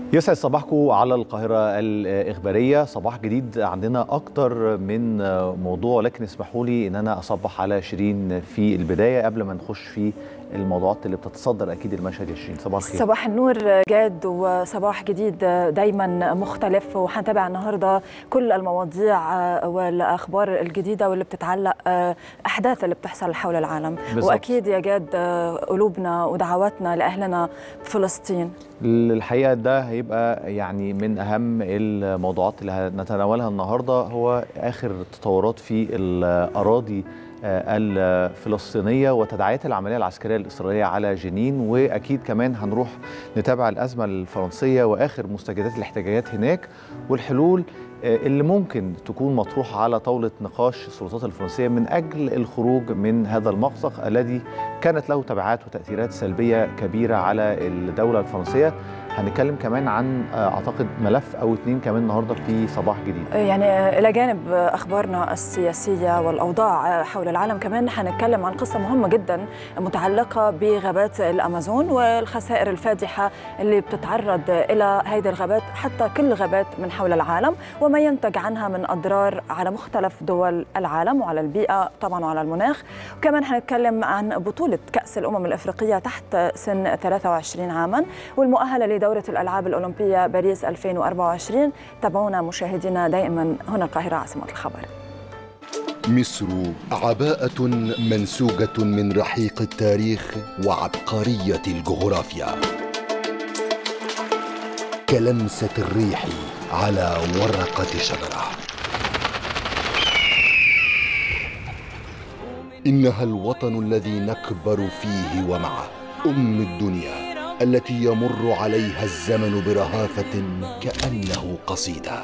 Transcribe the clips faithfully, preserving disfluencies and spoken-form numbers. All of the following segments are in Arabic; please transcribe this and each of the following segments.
يسعد صباحكم على القاهرة الإخبارية. صباح جديد، عندنا أكتر من موضوع، لكن اسمحوا لي أن أنا أصبح على شيرين في البداية قبل ما نخش في الموضوعات اللي بتتصدر أكيد المشهد. يا شيرين صباح الخير. صباح النور جاد، وصباح جديد دايما مختلف، وحنتابع النهارده كل المواضيع والأخبار الجديدة واللي بتتعلق أحداث اللي بتحصل حول العالم بالزبط. وأكيد يا جاد قلوبنا ودعواتنا لأهلنا في فلسطين. الحقيقة ده هيبقى يعني من أهم الموضوعات اللي هنتناولها النهاردة، هو آخر التطورات في الأراضي الفلسطينية وتداعيات العملية العسكرية الإسرائيلية على جنين، وأكيد كمان هنروح نتابع الأزمة الفرنسية وآخر مستجدات الاحتجاجات هناك والحلول اللي ممكن تكون مطروحة على طاولة نقاش السلطات الفرنسية من أجل الخروج من هذا المأزق الذي كانت له تبعات وتأثيرات سلبية كبيرة على الدولة الفرنسية. هنتكلم كمان عن أعتقد ملف أو اتنين كمان النهاردة في صباح جديد. يعني إلى جانب أخبارنا السياسية والأوضاع حول العالم، كمان هنتكلم عن قصة مهمة جدا متعلقة بغابات الأمازون والخسائر الفادحة اللي بتتعرض إلى هذه الغابات، حتى كل غابات من حول العالم، وما ينتج عنها من أضرار على مختلف دول العالم وعلى البيئة طبعا وعلى المناخ. وكمان هنتكلم عن بطولة كأس الأمم الأفريقية تحت سن ثلاثة وعشرين عاما والمؤهلة لدورة الألعاب الأولمبية باريس ألفين وأربعة وعشرين. تابعونا مشاهدينا دائما هنا القاهرة عاصمة الخبر. مصر عباءة منسوجة من رحيق التاريخ وعبقرية الجغرافيا، كلمسة الريح على ورقة شجرة. إنها الوطن الذي نكبر فيه ومعه، أم الدنيا التي يمر عليها الزمن برهافة كأنه قصيدة.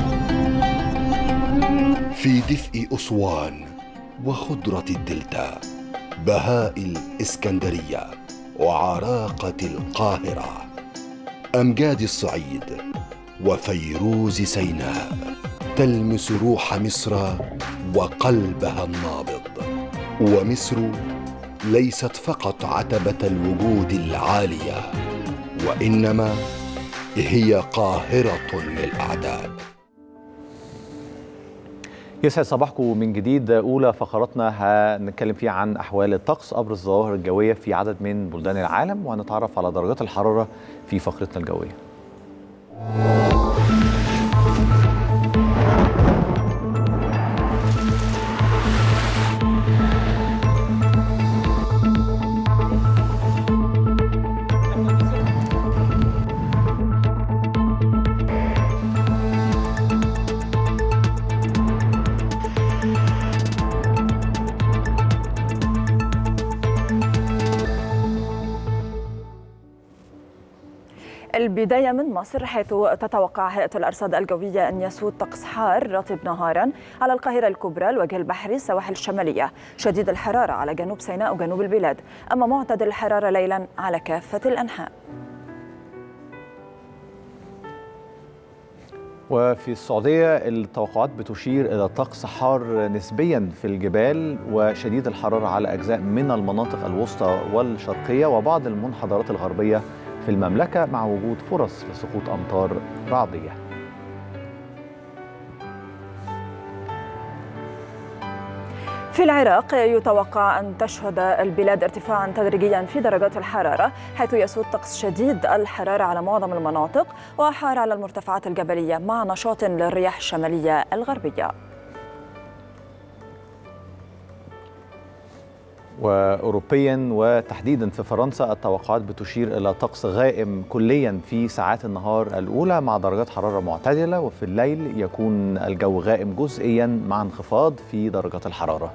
في دفء أسوان وخضرة الدلتا، بهاء الإسكندرية وعراقة القاهرة، أمجاد الصعيد وفيروز سيناء، تلمس روح مصر وقلبها النابض. ومصر ليست فقط عتبة الوجود العالية، وإنما هي قاهرة للأعداد. يسعد صباحكم من جديد. أولى فقراتنا هنتكلم فيها عن أحوال الطقس، أبرز الظواهر الجوية في عدد من بلدان العالم، وهنتعرف على درجات الحرارة في فقرتنا الجوية. البداية من مصر، حيث تتوقع هيئة الأرصاد الجوية أن يسود طقس حار رطب نهارا على القاهرة الكبرى، الوجه البحري، السواحل الشمالية، شديد الحرارة على جنوب سيناء وجنوب البلاد، أما معتدل الحرارة ليلا على كافة الأنحاء. وفي السعودية التوقعات بتشير إلى طقس حار نسبيا في الجبال وشديد الحرارة على أجزاء من المناطق الوسطى والشرقية وبعض المنحدرات الغربية في المملكة، مع وجود فرص لسقوط أمطار رعدية. في العراق يتوقع أن تشهد البلاد ارتفاعا تدريجيا في درجات الحرارة، حيث يسود طقس شديد الحرارة على معظم المناطق وحار على المرتفعات الجبلية مع نشاط للرياح الشمالية الغربية. وأوروبيا وتحديدا في فرنسا التوقعات بتشير إلى طقس غائم كليا في ساعات النهار الأولى مع درجات حرارة معتدلة، وفي الليل يكون الجو غائم جزئيا مع انخفاض في درجات الحرارة.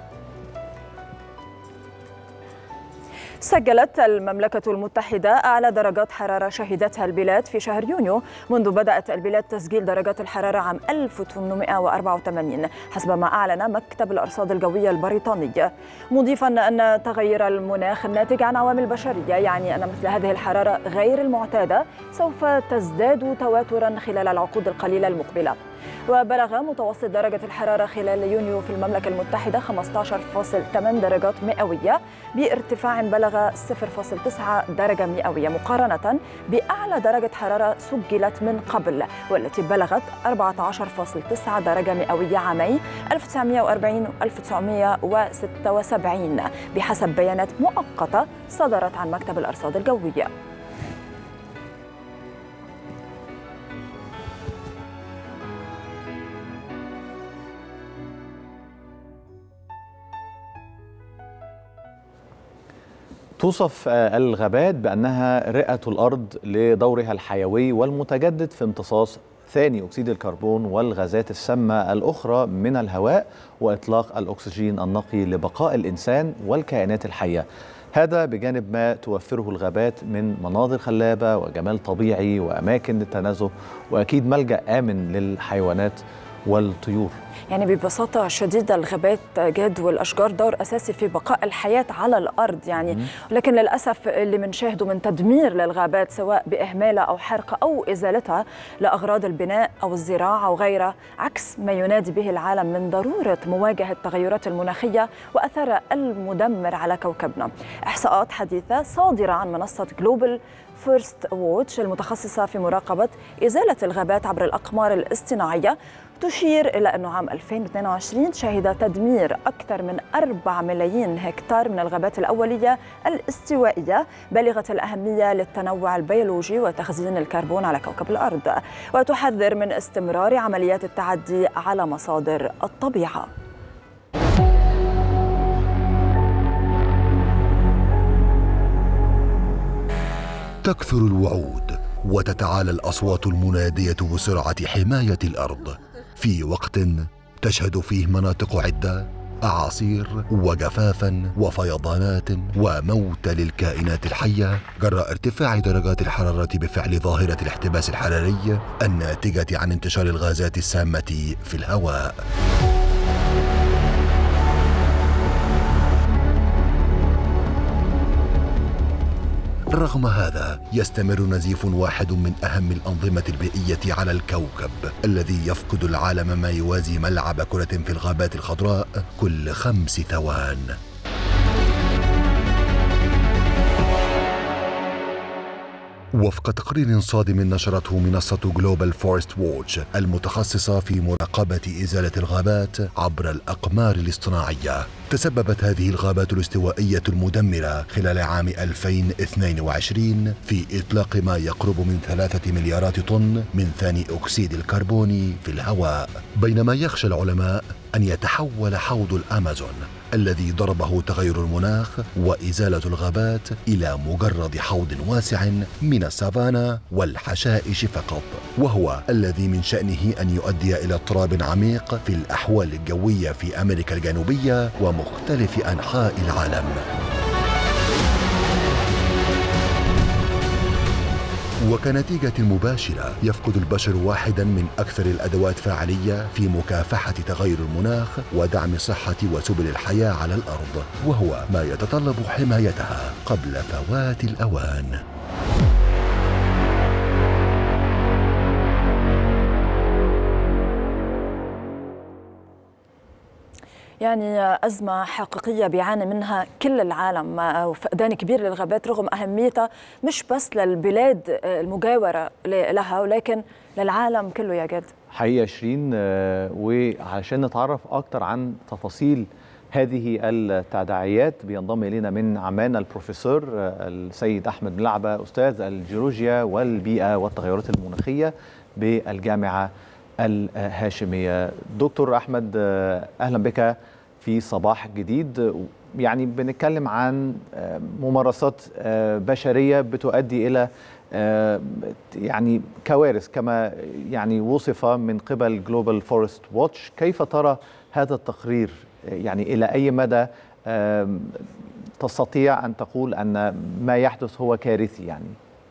سجلت المملكة المتحدة أعلى درجات حرارة شهدتها البلاد في شهر يونيو منذ بدأت البلاد تسجيل درجات الحرارة عام ألف وثمانمائة وأربعة وثمانين حسب ما أعلن مكتب الأرصاد الجوية البريطاني، مضيفا أن تغير المناخ الناتج عن عوامل بشرية يعني أن مثل هذه الحرارة غير المعتادة سوف تزداد تواترا خلال العقود القليلة المقبلة. وبلغ متوسط درجة الحرارة خلال يونيو في المملكة المتحدة خمسة عشر فاصلة ثمانية درجات مئوية، بارتفاع بلغ بلغ صفر فاصلة تسعة درجة مئوية مقارنة بأعلى درجة حرارة سجلت من قبل والتي بلغت أربعة عشر فاصلة تسعة درجة مئوية عامي ألف وتسعمئة وأربعين و ألف وتسعمئة وستة وسبعين بحسب بيانات مؤقتة صدرت عن مكتب الأرصاد الجوية. توصف الغابات بأنها رئة الأرض لدورها الحيوي والمتجدد في امتصاص ثاني أكسيد الكربون والغازات السامة الأخرى من الهواء وإطلاق الأكسجين النقي لبقاء الإنسان والكائنات الحية. هذا بجانب ما توفره الغابات من مناظر خلابة وجمال طبيعي وأماكن للتنزه وأكيد ملجأ آمن للحيوانات والطيور. يعني ببساطة شديدة الغابات جاد والأشجار دور أساسي في بقاء الحياة على الأرض يعني، لكن للأسف اللي بنشاهده من تدمير للغابات سواء بإهمالها أو حرقها أو إزالتها لأغراض البناء أو الزراعة أو غيرها عكس ما ينادي به العالم من ضرورة مواجهة التغيرات المناخية وأثرها المدمر على كوكبنا. إحصاءات حديثة صادرة عن منصة جلوبال فيرست ووتش المتخصصة في مراقبة إزالة الغابات عبر الأقمار الاصطناعية تشير إلى أنه عام ألفين واثنين وعشرين شهد تدمير أكثر من أربعة ملايين هكتار من الغابات الأولية الاستوائية بالغة الأهمية للتنوع البيولوجي وتخزين الكربون على كوكب الأرض، وتحذر من استمرار عمليات التعدي على مصادر الطبيعة. تكثر الوعود وتتعالى الأصوات المنادية بسرعة حماية الأرض في وقت تشهد فيه مناطق عدة أعاصير وجفافا وفيضانات وموت للكائنات الحية جراء ارتفاع درجات الحرارة بفعل ظاهرة الاحتباس الحراري الناتجة عن انتشار الغازات السامة في الهواء. رغم هذا يستمر نزيف واحد من أهم الأنظمة البيئية على الكوكب الذي يفقد العالم ما يوازي ملعب كرة في الغابات الخضراء كل خمس ثوان. وفق تقرير صادم نشرته منصة جلوبال فورست ووتش المتخصصة في مراقبة إزالة الغابات عبر الأقمار الاصطناعية، تسببت هذه الغابات الاستوائية المدمرة خلال عام ألفين واثنين وعشرين في إطلاق ما يقرب من ثلاثة مليارات طن من ثاني أكسيد الكربون في الهواء، بينما يخشى العلماء أن يتحول حوض الأمازون الذي ضربه تغير المناخ وإزالة الغابات إلى مجرد حوض واسع من السافانا والحشائش فقط، وهو الذي من شأنه أن يؤدي إلى اضطراب عميق في الأحوال الجوية في أمريكا الجنوبية ومختلف أنحاء العالم. وكنتيجة مباشرة يفقد البشر واحدا من أكثر الأدوات فاعلية في مكافحة تغير المناخ ودعم صحة وسبل الحياة على الأرض، وهو ما يتطلب حمايتها قبل فوات الأوان. يعني أزمة حقيقية بيعاني منها كل العالم وفقدان كبير للغابات رغم أهميتها مش بس للبلاد المجاورة لها ولكن للعالم كله يا جد. حقيقة شيرين، وعشان نتعرف أكتر عن تفاصيل هذه التداعيات بينضم إلينا من عمان البروفيسور السيد أحمد ملعبة أستاذ الجيولوجيا والبيئة والتغيرات المناخية بالجامعة الهاشمية. دكتور أحمد، أهلا بك في صباح جديد. يعني بنتكلم عن ممارسات بشرية بتؤدي إلى يعني كوارث كما يعني وصف من قبل جلوبال فورست ووتش. كيف ترى هذا التقرير؟ يعني إلى أي مدى تستطيع أن تقول أن ما يحدث هو كارثي؟ يعني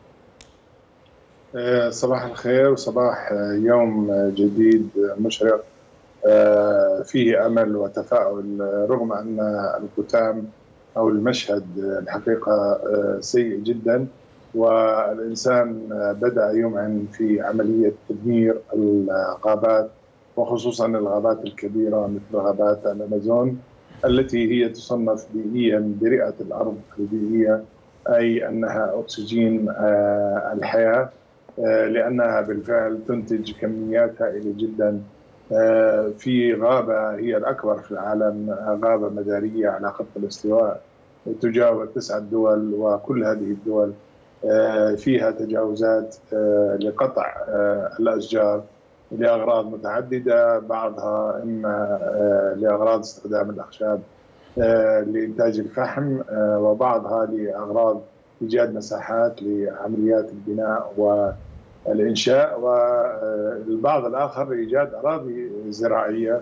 صباح الخير وصباح يوم جديد مشرق فيه أمل وتفاؤل رغم أن الختام أو المشهد الحقيقة سيء جدا، والإنسان بدأ يمعن في عملية تدمير الغابات وخصوصا الغابات الكبيرة مثل غابات الأمازون التي هي تصنف بيئيا برئة الأرض البيئية، أي أنها أكسجين الحياة، لأنها بالفعل تنتج كميات هائلة جدا في غابة هي الأكبر في العالم، غابة مدارية على خط الاستواء تجاوز تسعة دول، وكل هذه الدول فيها تجاوزات لقطع الأشجار لأغراض متعددة، بعضها إما لأغراض استخدام الأخشاب لإنتاج الفحم، وبعضها لأغراض إيجاد مساحات لعمليات البناء والإنشاء، والبعض الآخر لإيجاد أراضي زراعية،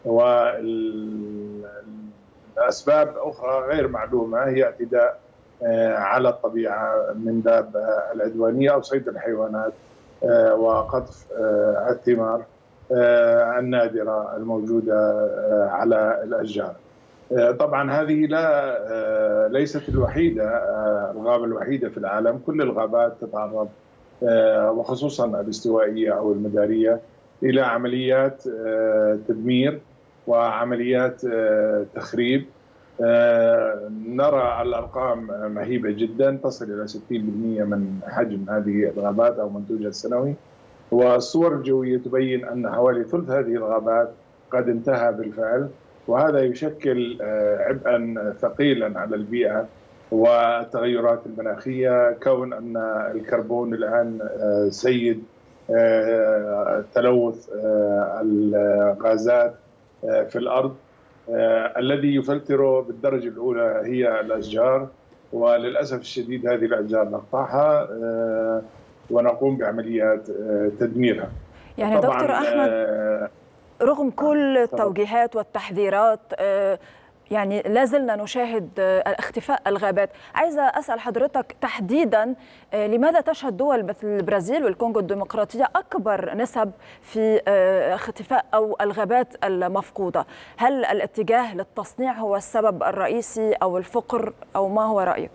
والأسباب أخرى غير معلومة هي اعتداء على الطبيعة من باب العدوانية أو صيد الحيوانات وقطف الثمار النادرة الموجودة على الأشجار. طبعا هذه لا ليست الوحيدة، الغابة الوحيدة في العالم، كل الغابات تتعرض وخصوصا الاستوائية أو المدارية إلى عمليات تدمير وعمليات تخريب. نرى الأرقام مهيبة جدا، تصل إلى ستين بالمئة من حجم هذه الغابات أو منتوجها السنوي، والصور الجوية تبين أن حوالي ثلث هذه الغابات قد انتهى بالفعل، وهذا يشكل عبئا ثقيلا على البيئة والتغيرات المناخية، كون أن الكربون الآن سيد تلوث الغازات في الأرض. آه، الذي يفلتره بالدرجة الأولى هي الأشجار، وللأسف الشديد هذه الأشجار نقطعها آه، ونقوم بعمليات آه، تدميرها. يعني دكتور أحمد، آه رغم كل التوجيهات والتحذيرات آه يعني لازلنا نشاهد اختفاء الغابات. عايزة أسأل حضرتك تحديدا لماذا تشهد دول مثل البرازيل والكونغو الديمقراطية أكبر نسب في اختفاء أو الغابات المفقودة؟ هل الاتجاه للتصنيع هو السبب الرئيسي أو الفقر أو ما هو رأيك؟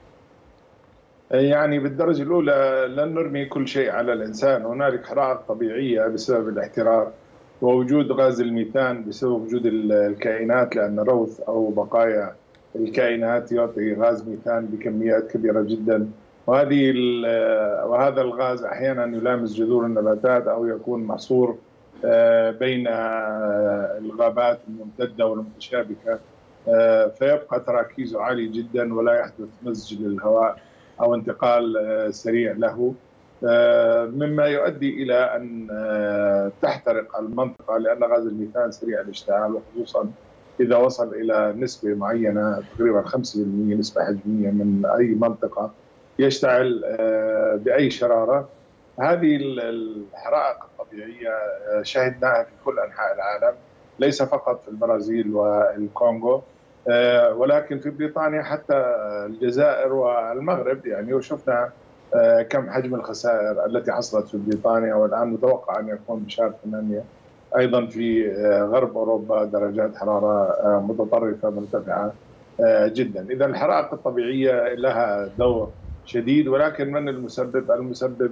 يعني بالدرجة الأولى لن نرمي كل شيء على الإنسان، هنالك حرائق طبيعية بسبب الاحتراق ووجود غاز الميثان بسبب وجود الكائنات، لأن روث أو بقايا الكائنات يعطي غاز ميثان بكميات كبيرة جدا، وهذه وهذا الغاز أحيانا يلامس جذور النباتات أو يكون محصور بين الغابات الممتدة والمتشابكة، فيبقى تراكيزه عالي جدا ولا يحدث مزج للهواء أو انتقال سريع له، مما يؤدي إلى أن تحترق المنطقة، لأن غاز الميثان سريع الاشتعال، وخصوصا إذا وصل إلى نسبة معينة تقريبا خمسة بالمئة نسبة حجمية من أي منطقة يشتعل بأي شرارة. هذه الحرائق الطبيعية شهدناها في كل أنحاء العالم، ليس فقط في البرازيل والكونغو، ولكن في بريطانيا حتى الجزائر والمغرب، يعني وشفنا كم حجم الخسائر التي حصلت في بريطانيا، والآن متوقع أن يكون بشهر ثمانية أيضا في غرب أوروبا درجات حرارة متطرفة مرتفعة جدا. إذا الحرائق الطبيعية لها دور شديد، ولكن من المسبب؟ المسبب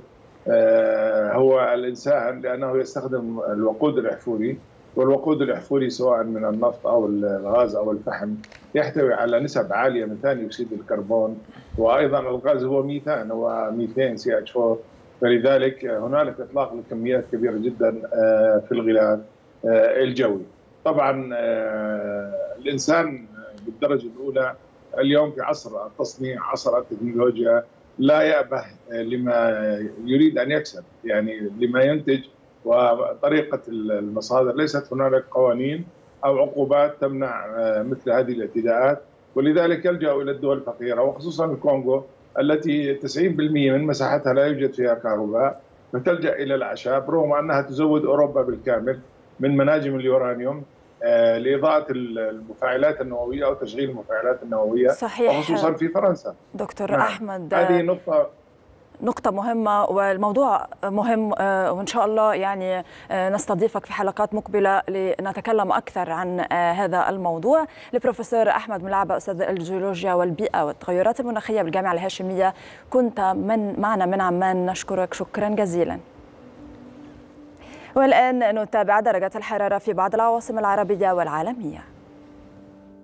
هو الإنسان، لأنه يستخدم الوقود الأحفوري، والوقود الأحفوري سواء من النفط أو الغاز أو الفحم يحتوي على نسب عالية من ثاني أكسيد الكربون، وأيضا الغاز هو ميثان، هو ميثين سي اتش أربعة، فلذلك هنالك إطلاق لكميات كبيرة جدا في الغلاف الجوي. طبعا الإنسان بالدرجة الأولى اليوم في عصر التصنيع، عصر التكنولوجيا، لا يأبه لما يريد أن يكسب، يعني لما ينتج وطريقة المصادر. ليست هنالك قوانين أو عقوبات تمنع مثل هذه الاعتداءات، ولذلك يلجأ إلى الدول الفقيرة وخصوصا الكونغو التي تسعين بالمئة من مساحتها لا يوجد فيها كهرباء، فتلجأ إلى الأعشاب رغم أنها تزود أوروبا بالكامل من مناجم اليورانيوم لإضاءة المفاعلات النووية أو تشغيل المفاعلات النووية. صحيح. وخصوصا في فرنسا. دكتور نعم. أحمد، هذه نقطة نقطة مهمة والموضوع مهم، وإن شاء الله يعني نستضيفك في حلقات مقبلة لنتكلم أكثر عن هذا الموضوع. لبروفيسور أحمد ملعبة، أستاذ الجيولوجيا والبيئة والتغيرات المناخية بالجامعة الهاشمية، كنت من معنا من عمان، نشكرك شكرا جزيلا. والآن نتابع درجة الحرارة في بعض العواصم العربية والعالمية.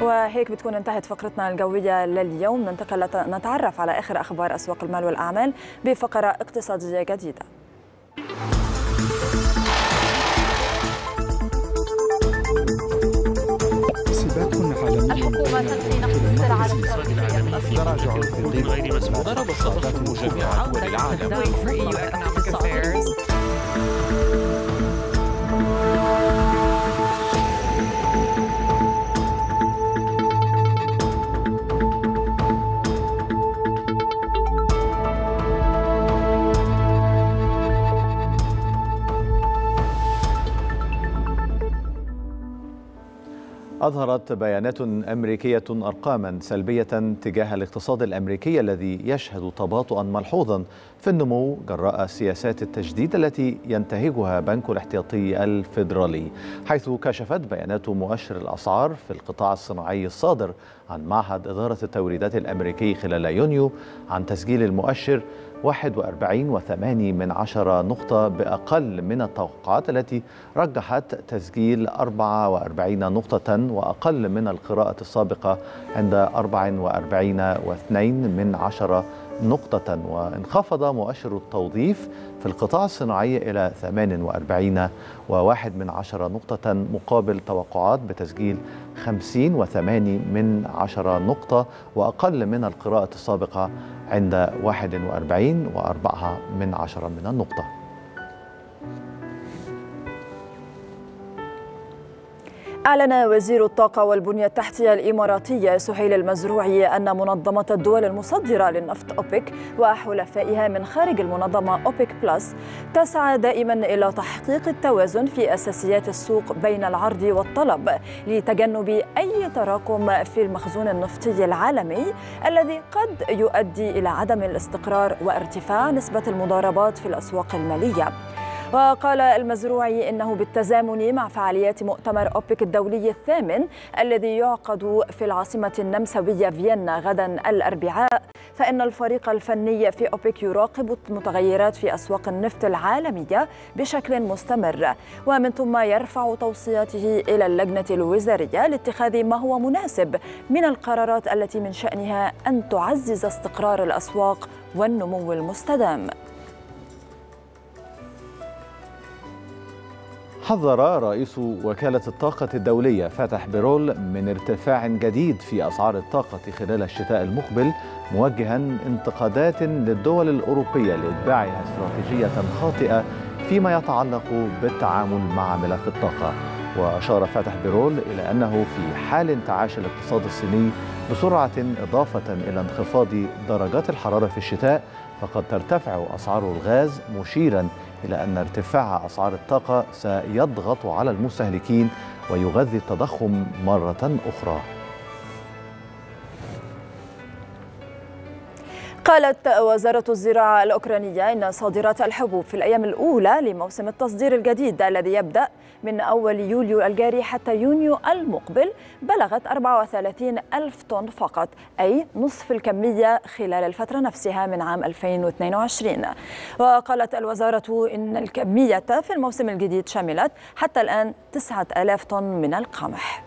وهيك بتكون انتهت فقرتنا الجوية لليوم. ننتقل نتعرف على آخر أخبار أسواق المال والأعمال بفقرة اقتصادية جديدة. الحكومة تنفي نقص السلع الاقتصادية تراجع القروض غير مسبوق ضرب التضخم جميع دول العالم. أظهرت بيانات أمريكية أرقاما سلبية تجاه الاقتصاد الأمريكي الذي يشهد تباطؤا ملحوظا في النمو جراء سياسات التجديد التي ينتهجها بنك الاحتياطي الفيدرالي، حيث كشفت بيانات مؤشر الأسعار في القطاع الصناعي الصادر عن معهد إدارة التوريدات الأمريكي خلال يونيو عن تسجيل المؤشر واحد وأربعين فاصلة ثمانية من عشرة نقطة بأقل من التوقعات التي رجحت تسجيل أربعة وأربعين نقطة وأقل من القراءة السابقة عند أربعة وأربعين فاصلة اثنين من عشرة نقطة. وانخفض مؤشر التوظيف في القطاع الصناعي إلى ثمانية وأربعين فاصلة واحد من عشرة نقطة مقابل توقعات بتسجيل خمسين فاصلة ثمانية من عشرة نقطة وأقل من القراءة السابقة عند واحد وأربعين فاصلة أربعة من عشرة من النقطة. أعلن وزير الطاقة والبنية التحتية الإماراتية سهيل المزروعي أن منظمة الدول المصدرة للنفط أوبك وحلفائها من خارج المنظمة أوبك بلس تسعى دائما إلى تحقيق التوازن في أساسيات السوق بين العرض والطلب لتجنب أي تراكم في المخزون النفطي العالمي الذي قد يؤدي إلى عدم الاستقرار وارتفاع نسبة المضاربات في الأسواق المالية. وقال المزروعي إنه بالتزامن مع فعاليات مؤتمر أوبك الدولي الثامن الذي يعقد في العاصمة النمساوية فيينا غدا الأربعاء، فإن الفريق الفني في أوبك يراقب المتغيرات في أسواق النفط العالمية بشكل مستمر، ومن ثم يرفع توصياته إلى اللجنة الوزارية لاتخاذ ما هو مناسب من القرارات التي من شأنها أن تعزز استقرار الأسواق والنمو المستدام. حذر رئيس وكالة الطاقة الدولية فاتح بيرول من ارتفاع جديد في أسعار الطاقة خلال الشتاء المقبل، موجها انتقادات للدول الأوروبية لإتباعها استراتيجية خاطئة فيما يتعلق بالتعامل مع ملف الطاقة. وأشار فاتح بيرول إلى أنه في حال انتعاش الاقتصاد الصيني بسرعة إضافة إلى انخفاض درجات الحرارة في الشتاء فقد ترتفع أسعار الغاز، مشيرا إلى أن ارتفاع أسعار الطاقة سيضغط على المستهلكين ويغذي التضخم مرة أخرى. قالت وزارة الزراعة الأوكرانية إن صادرات الحبوب في الأيام الأولى لموسم التصدير الجديد الذي يبدأ من أول يوليو الجاري حتى يونيو المقبل بلغت أربعة وثلاثين ألف طن فقط، أي نصف الكمية خلال الفترة نفسها من عام ألفين واثنين وعشرين. وقالت الوزارة إن الكمية في الموسم الجديد شملت حتى الآن تسعة آلاف طن من القمح.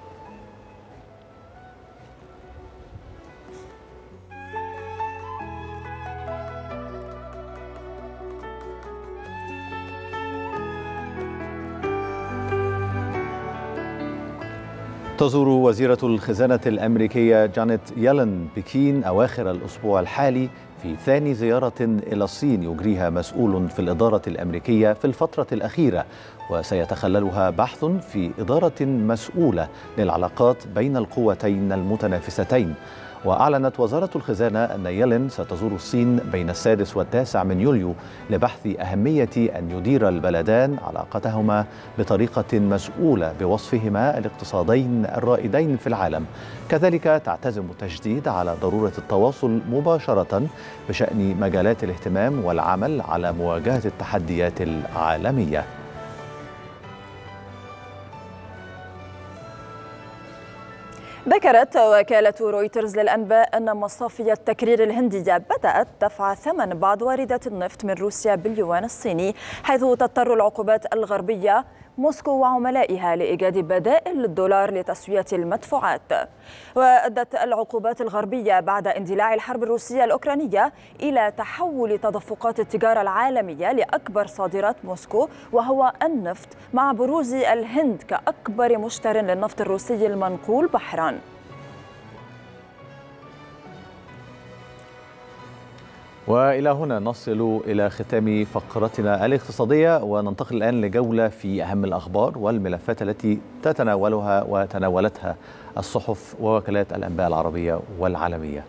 تزور وزيرة الخزانة الأمريكية جانيت يالن بكين أواخر الأسبوع الحالي في ثاني زيارة إلى الصين يجريها مسؤول في الإدارة الأمريكية في الفترة الأخيرة، وسيتخللها بحث في إدارة مسؤولة للعلاقات بين القوتين المتنافستين. وأعلنت وزارة الخزانة أن يلين ستزور الصين بين السادس والتاسع من يوليو لبحث أهمية أن يدير البلدان علاقتهما بطريقة مسؤولة بوصفهما الاقتصادين الرائدين في العالم. كذلك تعتزم التشديد على ضرورة التواصل مباشرة بشأن مجالات الاهتمام والعمل على مواجهة التحديات العالمية. ذكرت وكالة رويترز للأنباء أن مصافي التكرير الهندية بدأت دفع ثمن بعض واردات النفط من روسيا باليوان الصيني، حيث تضطر العقوبات الغربية موسكو وعملائها لإيجاد بدائل للدولار لتسوية المدفوعات. وأدت العقوبات الغربية بعد اندلاع الحرب الروسية الأوكرانية إلى تحول تدفقات التجارة العالمية لأكبر صادرات موسكو وهو النفط، مع بروز الهند كأكبر مشتر للنفط الروسي المنقول بحرا. وإلى هنا نصل إلى ختام فقرتنا الاقتصادية، وننتقل الآن لجولة في أهم الأخبار والملفات التي تتناولها وتناولتها الصحف ووكالات الأنباء العربية والعالمية.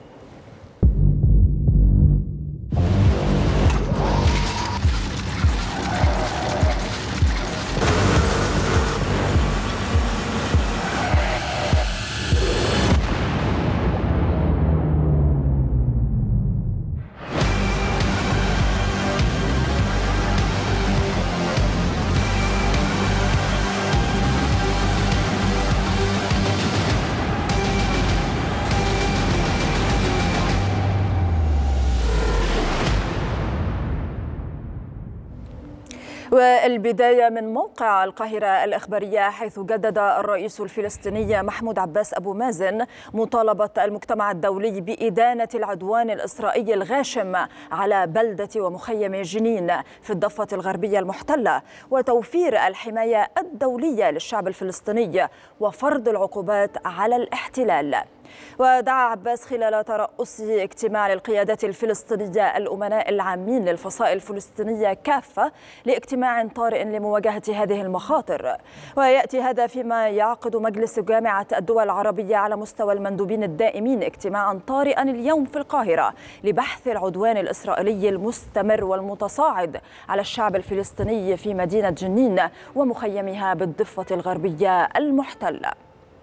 والبداية من موقع القاهرة الإخبارية، حيث جدد الرئيس الفلسطيني محمود عباس أبو مازن مطالبة المجتمع الدولي بإدانة العدوان الإسرائيلي الغاشم على بلدة ومخيم جنين في الضفة الغربية المحتلة، وتوفير الحماية الدولية للشعب الفلسطيني وفرض العقوبات على الاحتلال. ودعا عباس خلال ترأسه اجتماع للقيادات الفلسطينية الأمناء العامين للفصائل الفلسطينية كافة لاجتماع طارئ لمواجهة هذه المخاطر. ويأتي هذا فيما يعقد مجلس جامعة الدول العربية على مستوى المندوبين الدائمين اجتماعا طارئا اليوم في القاهرة لبحث العدوان الإسرائيلي المستمر والمتصاعد على الشعب الفلسطيني في مدينة جنين ومخيمها بالضفة الغربية المحتلة.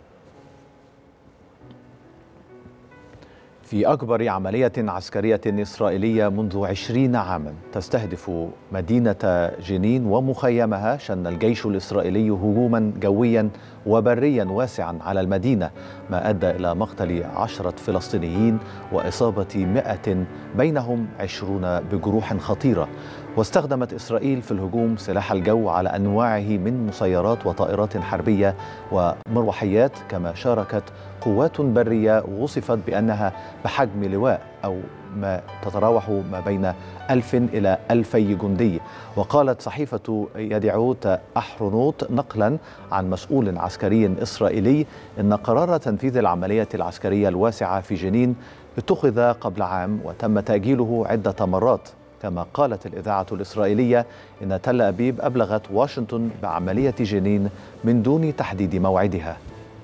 في أكبر عملية عسكرية إسرائيلية منذ عشرين عاما تستهدف مدينة جنين ومخيمها، شن الجيش الإسرائيلي هجوما جويا وبريا واسعا على المدينة، ما أدى إلى مقتل عشرة فلسطينيين وإصابة مئة بينهم عشرون بجروح خطيرة. واستخدمت إسرائيل في الهجوم سلاح الجو على أنواعه من مسيرات وطائرات حربية ومروحيات، كما شاركت قوات برية وصفت بأنها بحجم لواء أو ما تتراوح ما بين ألف إلى ألفي جندي. وقالت صحيفة يدعوت أحرنوت نقلا عن مسؤول عسكري إسرائيلي إن قرار تنفيذ العملية العسكرية الواسعة في جنين اتخذ قبل عام وتم تأجيله عدة مرات. كما قالت الإذاعة الإسرائيلية إن تل أبيب أبلغت واشنطن بعملية جنين من دون تحديد موعدها.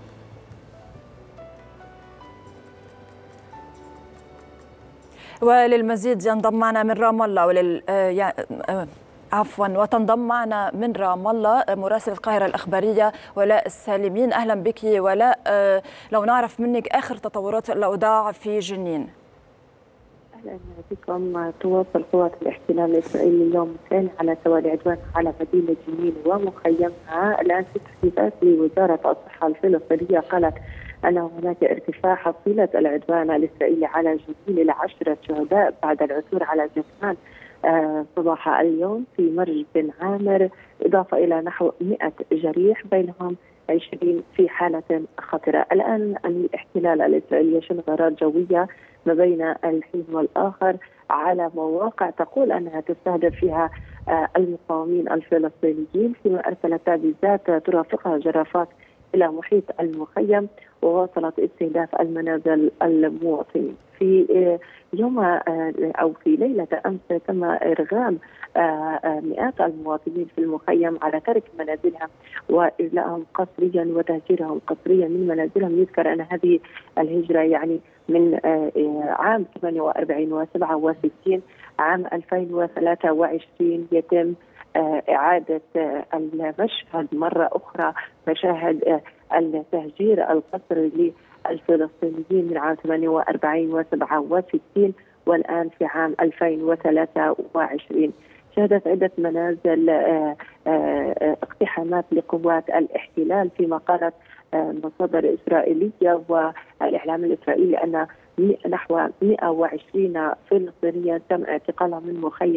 وللمزيد ينضم معنا من رام الله ولل عفوا وتنضم معنا من رام الله مراسل القاهرة الإخبارية ولاء السالمين. أهلا بك ولاء، لو نعرف منك آخر تطورات الأوضاع في جنين. أهلا بكم. تواصل قوات الاحتلال الإسرائيلي اليوم الثاني على توالي عدوان على مدينة جنين ومخيمها. الآن في تحديثات لوزارة الصحة الفلسطينية قالت أن هناك ارتفاع حصيلة العدوان الإسرائيلي على جنين إلى عشرة شهداء بعد العثور على جثمان آه صباح اليوم في مرج بن عامر، إضافة إلى نحو مئة جريح بينهم عشرين في حالة خطرة. الآن الاحتلال الإسرائيلي يشن غارات جوية ما بين الحين والآخر على مواقع تقول أنها تستهدف فيها آه المقاومين الفلسطينيين، فيما أرسلت تعزيزات ترافقها جرافات إلى محيط المخيم وواصلت استهداف المنازل المواطنين. في يوم أو في ليلة أمس تم إرغام مئات المواطنين في المخيم على ترك منازلهم وإجلائهم قسريا وتهجيرهم قسريا من منازلهم. يذكر أن هذه الهجرة يعني من عام ثمانية وأربعين وسبعة وستين عام ألفين وثلاثة وعشرين يتم إعادة المشهد مرة أخرى، مشاهد التهجير القسري للفلسطينيين من عام ثمانية وأربعين وسبعة وستين والآن في عام ألفين وثلاثة وعشرين. شهدت عدة منازل اقتحامات لقوات الاحتلال، فيما قالت مصادر إسرائيلية والإعلام الإسرائيلي أن نحو مئة وعشرين فلسطينيا تم اعتقالهم من مخيم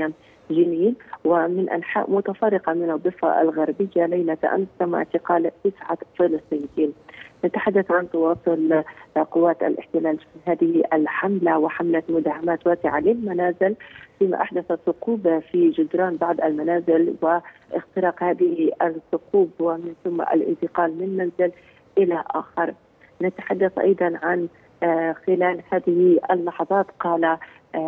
جنين ومن أنحاء متفرقة من الضفة الغربية ليلة أمس تم اعتقال تسعة فلسطينيين. نتحدث عن تواصل قوات الاحتلال في هذه الحملة وحملة مداهمات واسعة للمنازل، فيما أحدث ثقوب في جدران بعض المنازل واختراق هذه الثقوب ومن ثم الانتقال من منزل إلى آخر. نتحدث أيضا عن خلال هذه اللحظات قال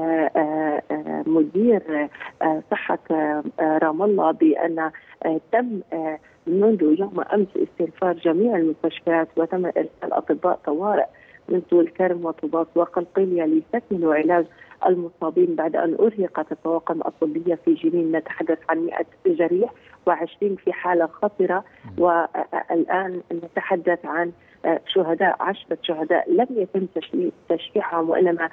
مدير صحة رام الله بأن تم منذ يوم أمس استنفار جميع المستشفيات وتم إرسال أطباء طوارئ من طول كرم وطوباس وقلقيلية ليستكملوا علاج المصابين بعد أن أرهقت الطواقم الطبية في جنين. نتحدث عن مئة جريح وعشرين في حالة خطرة، والآن نتحدث عن شهداء عشرة شهداء لم يتم تشييعهم وإنما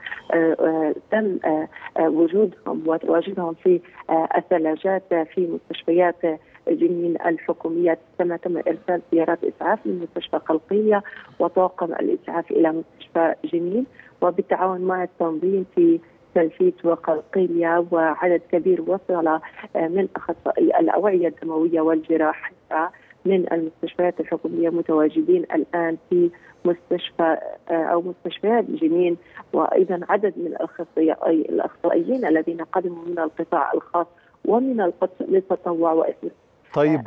تم وجودهم وتواجدهم في الثلاجات في مستشفيات جنين الحكومية، كما تم إرسال سيارات إسعاف من مستشفى قلقية وطاقم الإسعاف إلى مستشفى جنين وبالتعاون مع التنظيم في تلفيت وقلقيلية، وعدد كبير وصل من أخصائي الأوعية الدموية والجراحة من المستشفيات الحكومية متواجدين الآن في مستشفى أو مستشفيات جنين، وأيضا عدد من الأخصائيين الذين قدموا من القطاع الخاص ومن القطاع للتطوع واسم. طيب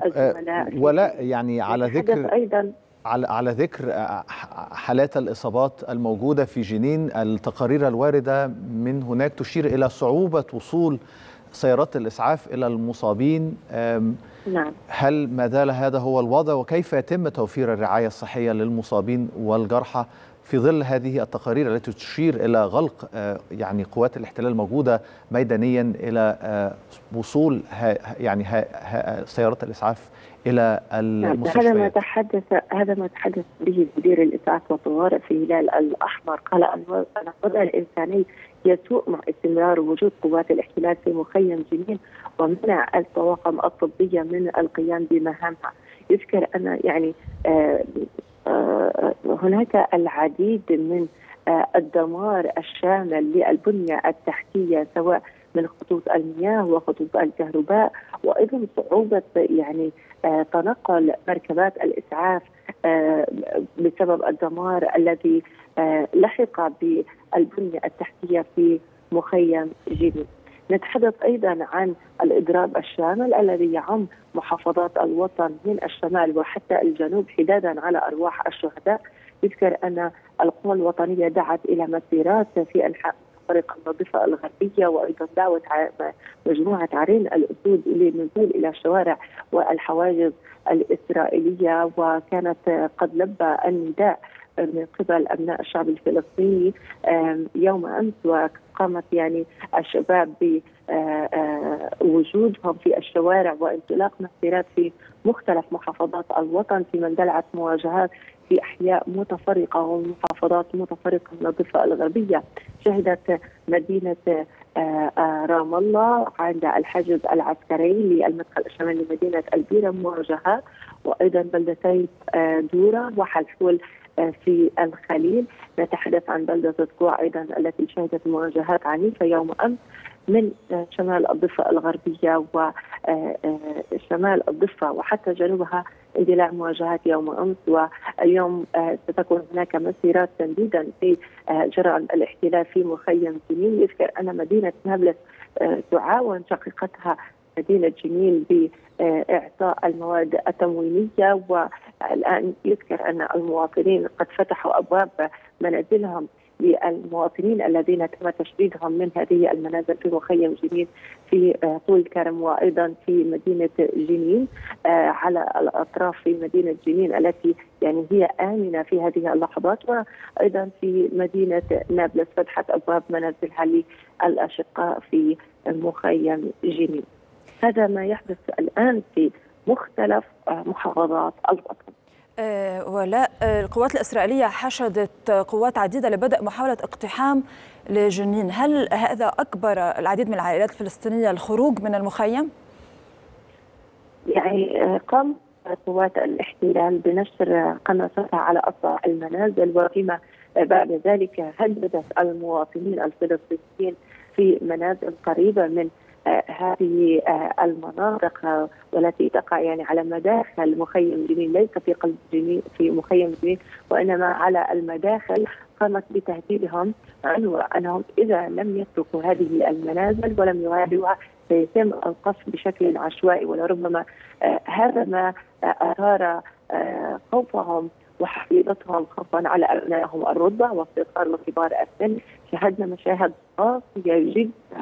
ولا يعني على ذكر أيضا على على ذكر حالات الإصابات الموجودة في جنين، التقارير الواردة من هناك تشير إلى صعوبة وصول سيارات الإسعاف إلى المصابين. نعم. هل ما زال هذا هو الوضع، وكيف يتم توفير الرعاية الصحية للمصابين والجرحى في ظل هذه التقارير التي تشير إلى غلق يعني قوات الاحتلال الموجودة ميدانيا إلى وصول يعني سيارات الإسعاف إلى المستشفيات؟ هذا ما تحدث هذا ما تحدث به مدير الإسعاف والطوارئ في الهلال الأحمر، قال أن الوضع الإنساني يسوء مع استمرار وجود قوات الاحتلال في مخيم جنين ومنع الطواقم الطبية من القيام بمهامها. يذكر أن يعني آه آه هناك العديد من آه الدمار الشامل للبنية التحتية سواء من خطوط المياه وخطوط الكهرباء، وأيضا صعوبة يعني آه تنقل مركبات الإسعاف آه بسبب الدمار الذي آه لحق بالبنية التحتية في مخيم جنين. نتحدث أيضا عن الإضراب الشامل الذي يعم محافظات الوطن من الشمال وحتى الجنوب حدادا على أرواح الشهداء. يذكر أن القوى الوطنية دعت إلى مسيرات في أنحاء طريق الضفة الغربية، وأيضا دعوت مجموعة عرين الأسود للنزول إلى الشوارع والحواجز الإسرائيلية، وكانت قد لبى النداء من قبل أبناء الشعب الفلسطيني يوم أمس، وقامت يعني الشباب بوجودهم في الشوارع وانطلاق مسيرات في مختلف محافظات الوطن، في من دلعت مواجهات في أحياء متفرقة ومحافظات متفرقة من الضفة الغربية. شهدت مدينة رام الله عند الحاجز العسكري للمدخل الشمالي لمدينة البيرة مواجهات، وأيضا بلدتي دورة وحلفول في الخليل. نتحدث عن بلدة تقوع أيضا التي شهدت مواجهات عنيفة يوم أمس من شمال الضفة الغربية وشمال الضفة وحتى جنوبها اندلاع مواجهات يوم أمس، واليوم ستكون هناك مسيرات تمديدا في جرائم الاحتلال في مخيم جنين. يذكر أن مدينة نابلس تعاون شقيقتها مدينة جنين بإعطاء المواد التموينية، والآن يذكر أن المواطنين قد فتحوا أبواب منازلهم للمواطنين الذين تم تشديدهم من هذه المنازل في مخيم جنين في طول كرم وأيضا في مدينة جنين على الأطراف في مدينة جنين التي يعني هي آمنة في هذه اللحظات، وأيضا في مدينة نابلس فتحت أبواب منازلها للأشقاء في مخيم جنين. هذا ما يحدث الآن في مختلف محافظات الوطن. أه ولا القوات الإسرائيلية حشدت قوات عديدة لبدء محاولة اقتحام لجنين، هل هذا أكبر العديد من العائلات الفلسطينية الخروج من المخيم؟ يعني قام قوات الاحتلال بنشر قناصاتها على أسطح المنازل، وفيما بعد ذلك هددت المواطنين الفلسطينيين في منازل قريبة من هذه المناطق والتي تقع يعني على مداخل مخيم جنين، ليس في قلب جنين في مخيم جنين وإنما على المداخل، قامت بتهديدهم أنهم إذا لم يتركوا هذه المنازل ولم يغادروها سيتم القصف بشكل عشوائي. ولربما هذا ما أثار خوفهم وحفيظتهم خوفا على أبنائهم الرضع والصغار وكبار السن. شاهدنا مشاهد قاسية جدا،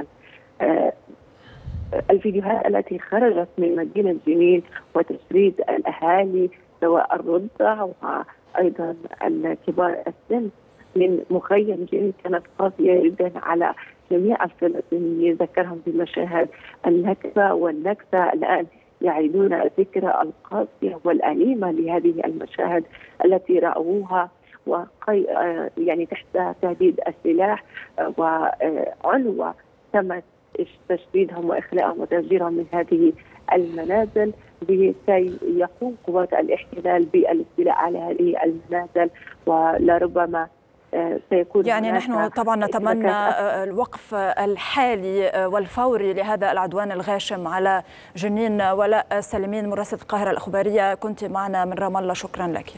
الفيديوهات التي خرجت من مدينة جنين وتشريد الأهالي سواء الرضع وأيضا الكبار السن من مخيم جنين كانت قاسية جدا على جميع الفلسطينيين. ذكرهم بمشاهد النكبة والنكسة. الآن يعيدون الذكرى القاسية والأليمة لهذه المشاهد التي رأوها وقي يعني تحت تهديد السلاح وعنوة تم تشديدهم وإخلاءهم وتفجيرهم من هذه المنازل لكي يقوم قوات الاحتلال بالاستيلاء على هذه المنازل. ولربما سيكون يعني نحن طبعا نتمنى الوقف الحالي والفوري لهذا العدوان الغاشم على جنين. ولاء سليمين مراسلة القاهرة الإخبارية، كنت معنا من رام الله، شكرا لك.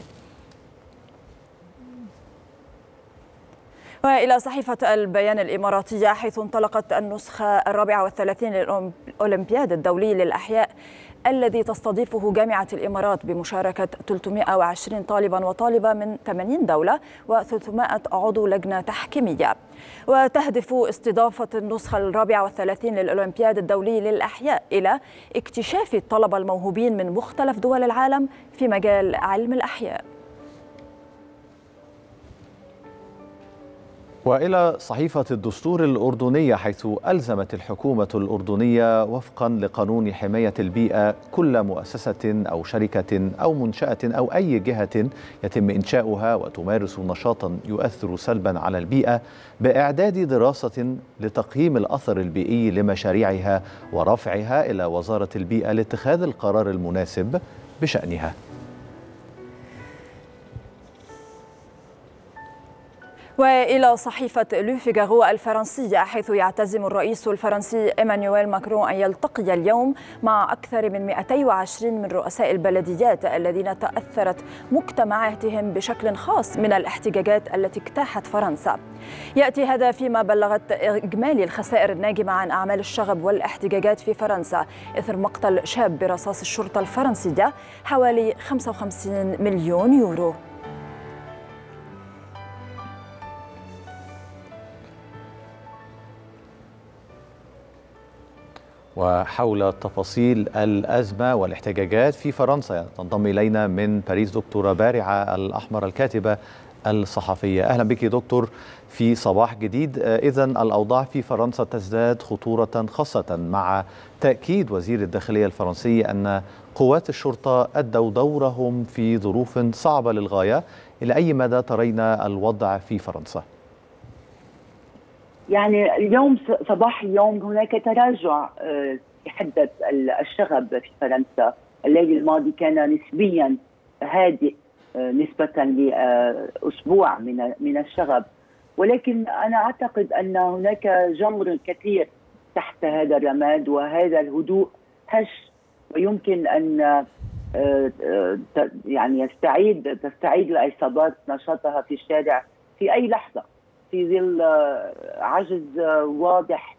وإلى صحيفة البيان الإماراتية، حيث انطلقت النسخة الرابعة والثلاثين للأولمبياد الدولي للأحياء الذي تستضيفه جامعة الإمارات بمشاركة ثلاثمائة وعشرين طالبا وطالبة من ثمانين دولة وثلاثمائة عضو لجنة تحكيمية. وتهدف استضافة النسخة الرابعة والثلاثين للأولمبياد الدولي للأحياء إلى اكتشاف الطلبة الموهوبين من مختلف دول العالم في مجال علم الأحياء. وإلى صحيفة الدستور الأردنية، حيث ألزمت الحكومة الأردنية وفقا لقانون حماية البيئة كل مؤسسة أو شركة أو منشأة أو أي جهة يتم إنشاؤها وتمارس نشاطا يؤثر سلبا على البيئة بإعداد دراسة لتقييم الأثر البيئي لمشاريعها ورفعها إلى وزارة البيئة لاتخاذ القرار المناسب بشأنها. وإلى صحيفة لو فيغارو الفرنسية، حيث يعتزم الرئيس الفرنسي إيمانويل ماكرون أن يلتقي اليوم مع أكثر من مئتين وعشرين من رؤساء البلديات الذين تأثرت مجتمعاتهم بشكل خاص من الاحتجاجات التي اجتاحت فرنسا. يأتي هذا فيما بلغت إجمالي الخسائر الناجمة عن أعمال الشغب والاحتجاجات في فرنسا إثر مقتل شاب برصاص الشرطة الفرنسية حوالي خمسة وخمسين مليون يورو. وحول تفاصيل الأزمة والاحتجاجات في فرنسا تنضم إلينا من باريس دكتورة بارعة الأحمر الكاتبة الصحفية. أهلا بك دكتور في صباح جديد. إذن الأوضاع في فرنسا تزداد خطورة، خاصة مع تأكيد وزير الداخلية الفرنسي أن قوات الشرطة أدوا دورهم في ظروف صعبة للغاية. إلى أي مدى ترين الوضع في فرنسا؟ يعني اليوم صباح اليوم هناك تراجع في حدة الشغب في فرنسا. الليل الماضي كان نسبيا هادئ نسبة لأسبوع من من الشغب، ولكن أنا أعتقد أن هناك جمر كثير تحت هذا الرماد، وهذا الهدوء هش ويمكن أن يعني يستعيد تستعيد العصابات نشاطها في الشارع في أي لحظة في ظل عجز واضح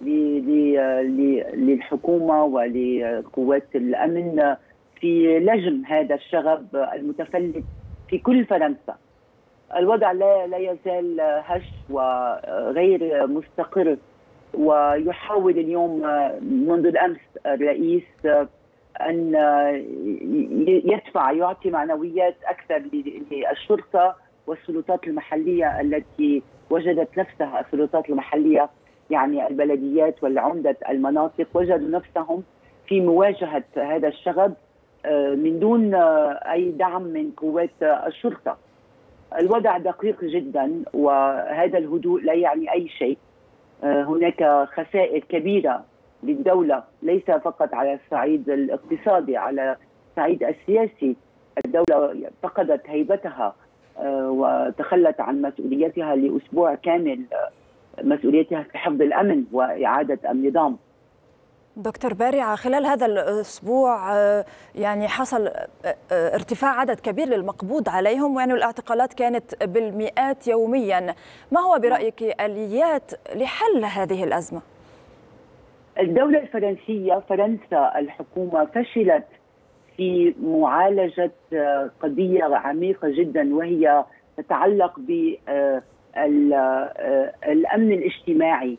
للحكومة ولقوات الأمن في لجم هذا الشغب المتفلت في كل فرنسا. الوضع لا لا يزال هش وغير مستقر، ويحاول اليوم منذ الأمس الرئيس أن يدفع يعطي معنويات أكثر للشرطة والسلطات المحلية التي وجدت نفسها السلطات المحلية يعني البلديات والعمدة المناطق وجدوا نفسهم في مواجهة هذا الشغب من دون أي دعم من قوات الشرطة. الوضع دقيق جدا، وهذا الهدوء لا يعني أي شيء. هناك خسائر كبيرة للدولة، ليس فقط على الصعيد الاقتصادي، على الصعيد السياسي. الدولة فقدت هيبتها وتخلت عن مسؤوليتها لأسبوع كامل، مسؤوليتها في حفظ الأمن وإعادة النظام. دكتور بارعة، خلال هذا الأسبوع يعني حصل ارتفاع عدد كبير للمقبوض عليهم، ويعني الاعتقالات كانت بالمئات يوميا. ما هو برأيك آليات لحل هذه الأزمة؟ الدولة الفرنسية، فرنسا الحكومة فشلت في معالجة قضية عميقة جدا، وهي تتعلق بالأمن الاجتماعي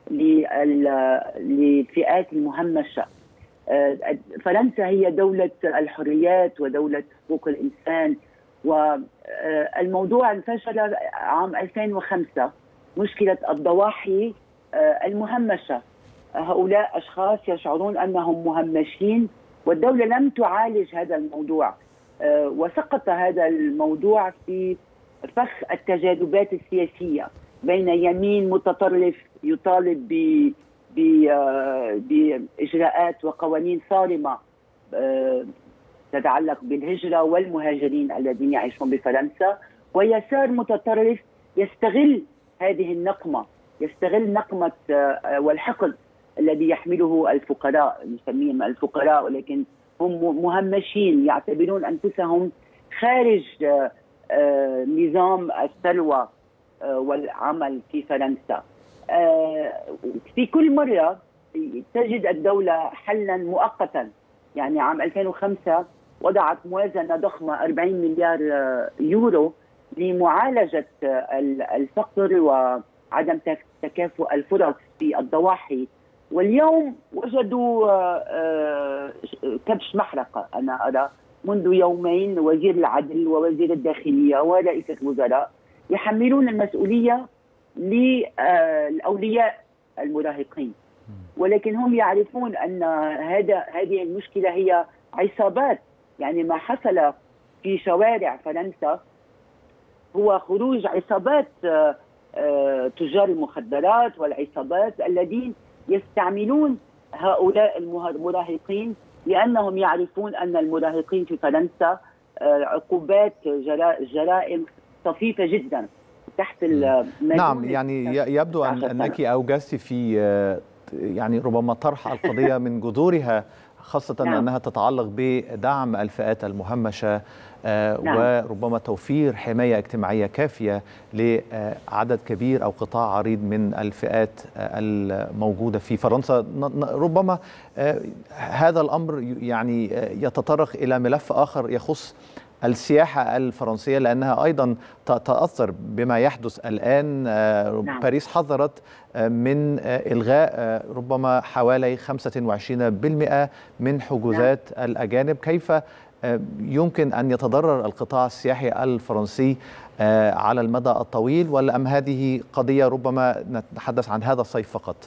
للفئات المهمشة. فرنسا هي دولة الحريات ودولة حقوق الإنسان، والموضوع انفجر عام ألفين وخمسة، مشكلة الضواحي المهمشة. هؤلاء أشخاص يشعرون أنهم مهمشين، والدولة لم تعالج هذا الموضوع، وسقط هذا الموضوع في فخ التجاذبات السياسية بين يمين متطرف يطالب بإجراءات وقوانين صارمة تتعلق بالهجرة والمهاجرين الذين يعيشون بفرنسا، ويسار متطرف يستغل هذه النقمة، يستغل نقمة والحقد الذي يحمله الفقراء، نسميهم الفقراء ولكن هم مهمشين، يعتبرون أنفسهم خارج نظام الثروة والعمل في فرنسا. في كل مرة تجد الدولة حلا مؤقتا. يعني عام ألفين وخمسة وضعت موازنة ضخمة أربعين مليار يورو لمعالجة الفقر وعدم تكافؤ الفرص في الضواحي، واليوم وجدوا كبش محرقة. أنا أرى منذ يومين وزير العدل ووزير الداخلية ورئيس الوزراء يحملون المسؤولية للأولياء المراهقين، ولكن هم يعرفون أن هذا هذه المشكلة هي عصابات. يعني ما حصل في شوارع فرنسا هو خروج عصابات تجار المخدرات والعصابات الذين يستعملون هؤلاء المراهقين، لأنهم يعرفون أن المراهقين في فرنسا عقوبات جرائم طفيفة جدا تحت نعم. يعني يبدو أن أنك أوجزت في يعني ربما طرح القضية من جذورها، خاصة نعم. أنها تتعلق بدعم الفئات المهمشة نعم. وربما توفير حماية اجتماعية كافية لعدد كبير أو قطاع عريض من الفئات الموجودة في فرنسا. ربما هذا الأمر يعني يتطرق إلى ملف آخر يخص السياحة الفرنسية، لأنها أيضا تتأثر بما يحدث الآن. نعم. باريس حذرت من إلغاء ربما حوالي خمسة وعشرين بالمئة من حجوزات نعم. الأجانب. كيف يمكن أن يتضرر القطاع السياحي الفرنسي على المدى الطويل، ولا أم هذه قضية ربما نتحدث عن هذا الصيف فقط؟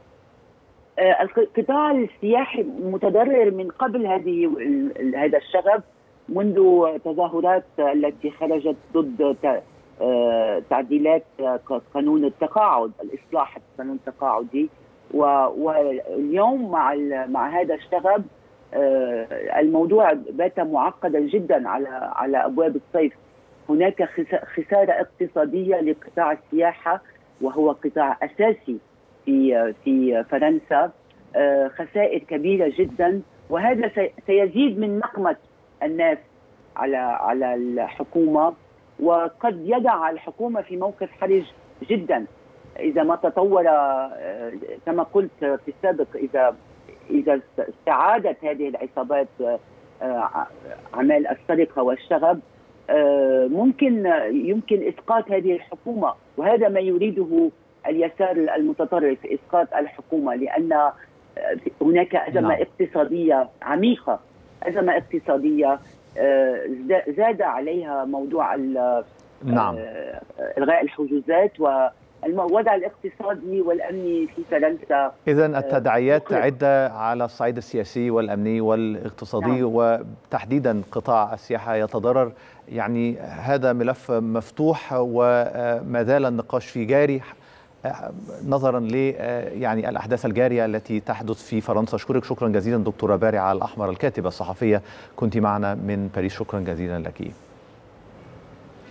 القطاع السياحي متضرر من قبل هذه هذا الشغب، منذ تظاهرات التي خرجت ضد تعديلات قانون التقاعد، الإصلاح قانون التقاعدي، واليوم مع مع هذا الشغب الموضوع بات معقدا جدا على على ابواب الصيف. هناك خساره اقتصاديه لقطاع السياحه، وهو قطاع اساسي في في فرنسا، خسائر كبيره جدا، وهذا سيزيد من نقمه الناس على على الحكومه، وقد يضع الحكومه في موقف حرج جدا اذا ما تطور كما قلت في السابق. اذا إذا استعادت هذه العصابات أعمال السرقة والشغب، ممكن يمكن إسقاط هذه الحكومة، وهذا ما يريده اليسار المتطرف، إسقاط الحكومة، لأن هناك أزمة نعم. اقتصادية عميقة، أزمة اقتصادية زاد عليها موضوع نعم. إلغاء الحجوزات و الوضع الاقتصادي والأمني في فرنسا. إذن التداعيات عدة على الصعيد السياسي والأمني والاقتصادي نعم. وتحديدا قطاع السياحة يتضرر. يعني هذا ملف مفتوح وما زال النقاش فيه جاري نظرا ل يعني الأحداث الجارية التي تحدث في فرنسا. أشكرك شكرا جزيلا دكتورة بارعة الأحمر، الكاتبة الصحفية، كنت معنا من باريس. شكرا جزيلا لك.